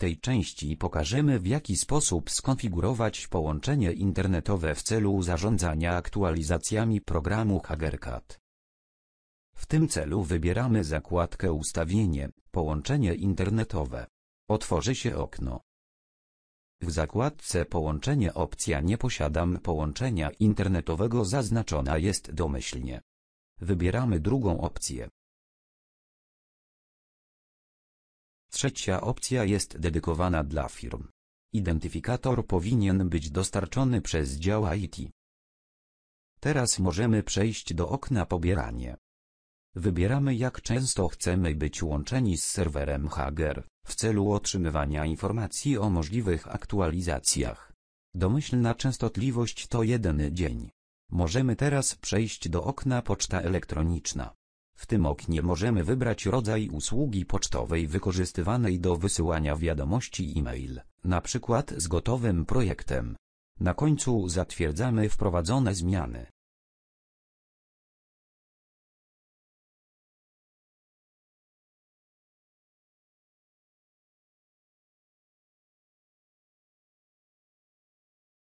tej części pokażemy, w jaki sposób skonfigurować połączenie internetowe w celu zarządzania aktualizacjami programu HagerCAD. W tym celu wybieramy zakładkę Ustawienie, Połączenie internetowe. Otworzy się okno. W zakładce Połączenie opcja Nie posiadam połączenia internetowego zaznaczona jest domyślnie. Wybieramy drugą opcję. Trzecia opcja jest dedykowana dla firm. Identyfikator powinien być dostarczony przez dział IT. Teraz możemy przejść do okna Pobieranie. Wybieramy, jak często chcemy być łączeni z serwerem Hager, w celu otrzymywania informacji o możliwych aktualizacjach. Domyślna częstotliwość to 1 dzień. Możemy teraz przejść do okna Poczta elektroniczna. W tym oknie możemy wybrać rodzaj usługi pocztowej wykorzystywanej do wysyłania wiadomości e-mail, np. z gotowym projektem. Na końcu zatwierdzamy wprowadzone zmiany.